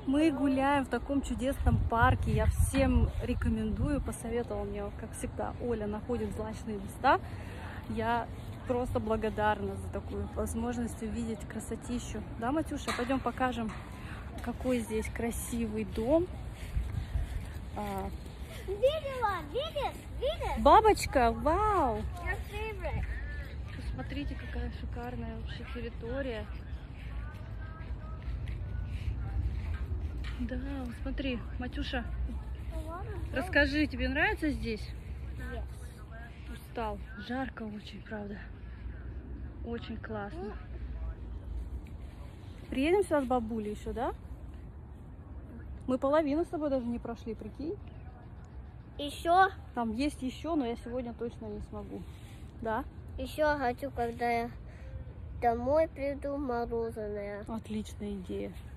Мы гуляем в таком чудесном парке. Я всем рекомендую, посоветовала мне, как всегда, Оля находит злачные места. Я просто благодарна за такую возможность увидеть красотищу. Да, Матюша? Пойдем покажем, какой здесь красивый дом. Видишь? Бабочка, вау! Your favorite. Посмотрите, какая шикарная вообще территория. Да, смотри, Матюша, расскажи, тебе нравится здесь? Yes. Устал. Жарко очень, правда. Очень классно. Приедем сюда с бабулей еще, да? Мы половину с тобой даже не прошли, прикинь. Еще Там есть еще, но я сегодня точно не смогу. Да? хочу, когда я домой приду, мороженое. Отличная идея.